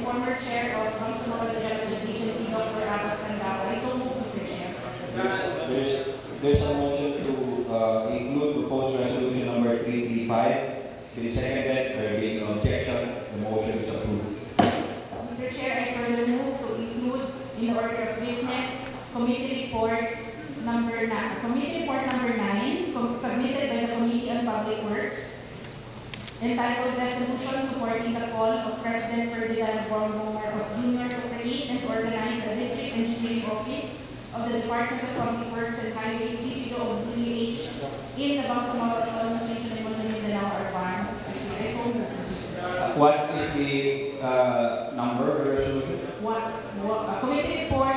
former chair of Bangsamoro Development Agency, Dr. Abbas Candawa. I so move, Mr. Chair. There's a motion to include proposed resolution number 335. It is seconded. There being no objection, the motion is approved. Mr. Chair, I further move to include in the order of business committee report number 9, submitted by the Committee on Public Works, entitled Resolution Supporting the Call of President Ferdinand Bangsamoro Jr. to create and organize the District Engineering Office of the Department of Public Works and Highways, BTA of Dhul in the Bangsamoro Autonomous Region in Mindanao or BAN. What is the number of the resolution? Committee report